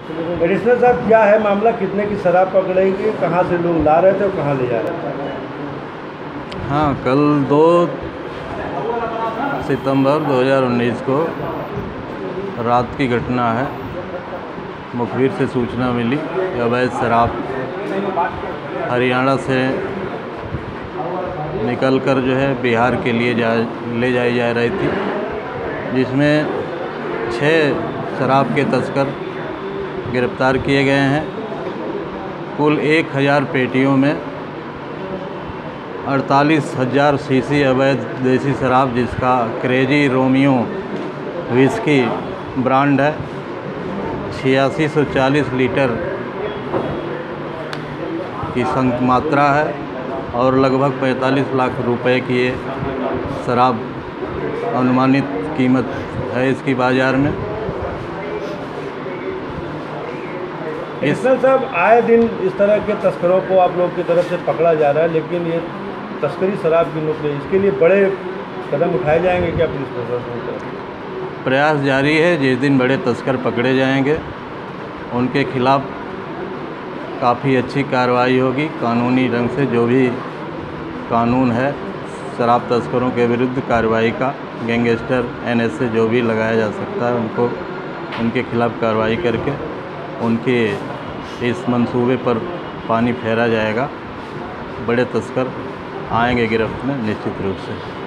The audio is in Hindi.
एडिशनल साहब, क्या है मामला? कितने की शराब पकड़ेगी? कहाँ से लोग ला रहे थे और कहाँ ले जा रहे थे? हाँ, कल 2 सितंबर 2019 को रात की घटना है। मुखबिर से सूचना मिली कि अवैध शराब हरियाणा से निकलकर जो है बिहार के लिए ले जाई जा रही थी, जिसमें 6 शराब के तस्कर गिरफ्तार किए गए हैं। कुल 1000 पेटियों में 48,000 सीसी अवैध देसी शराब, जिसका क्रेजी रोमियो विस्की ब्रांड है, 8640 लीटर की मात्रा है और लगभग 45 लाख रुपए की ये शराब अनुमानित कीमत है इसकी बाज़ार में। एडिशनल साहब, आए दिन इस तरह के तस्करों को आप लोग की तरफ से पकड़ा जा रहा है, लेकिन ये तस्करी शराब की नौकरी, इसके लिए बड़े कदम उठाए जाएंगे क्या पुलिस प्रशासन की तरफ? प्रयास जारी है। जिस दिन बड़े तस्कर पकड़े जाएंगे उनके खिलाफ काफ़ी अच्छी कार्रवाई होगी। कानूनी ढंग से जो भी कानून है शराब तस्करों के विरुद्ध कार्रवाई का, गैंगस्टर NSA जो भी लगाया जा सकता है, उनको उनके खिलाफ कार्रवाई करके उनके इस मंसूबे पर पानी फेरा जाएगा। बड़े तस्कर आएंगे गिरफ्त में निश्चित रूप से।